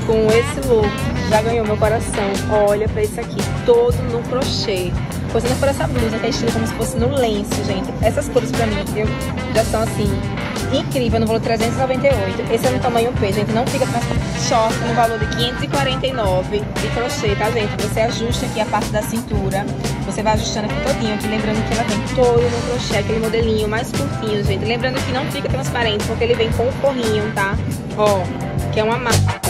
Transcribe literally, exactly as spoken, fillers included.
com esse look já ganhou meu coração. Olha pra isso aqui, todo no crochê. Você não for essa blusa, que é estilo como se fosse no lenço, gente. Essas cores pra mim eu, já são assim, incrível, no valor trezentos e noventa e oito. Esse é no tamanho P, gente, não fica transparente. Short no valor de quinhentos e quarenta e nove de crochê, tá, gente? Você ajusta aqui a parte da cintura, você vai ajustando aqui todinho, aqui, lembrando que ela vem todo no crochê, aquele modelinho mais curtinho, gente. Lembrando que não fica transparente, porque ele vem com o forrinho, tá? Ó, que é uma marca.